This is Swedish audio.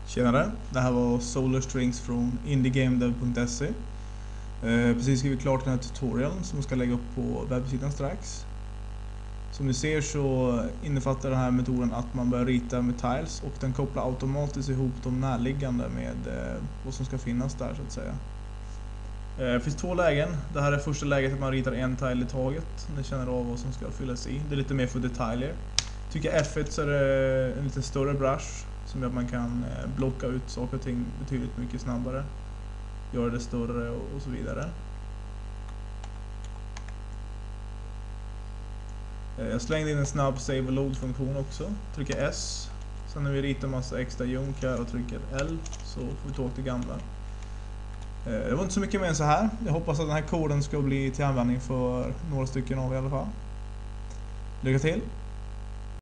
Tjenare, det här var Solar Strings från indiegamedev.se. Precis skrivit klart den här tutorialen som jag ska lägga upp på webbsidan strax. Som ni ser så innefattar den här metoden att man börjar rita med tiles och den kopplar automatiskt ihop de närliggande med vad som ska finnas där så att säga. Det finns två lägen. Det här är första läget att man ritar en tile i taget. Ni känner av vad som ska fyllas i. Det är lite mer för detaljer. Tycker F1 så är det en lite större brush som gör att man kan blocka ut saker och ting betydligt mycket snabbare. Göra det större och så vidare. Jag slängde in en snabb save och load funktion också. Trycker S. Sen när vi ritar massa extra junk här och trycker L så får vi tillbaka det gamla. Det var inte så mycket mer än så här. Jag hoppas att den här koden ska bli till användning för några stycken av i alla fall. Lycka till!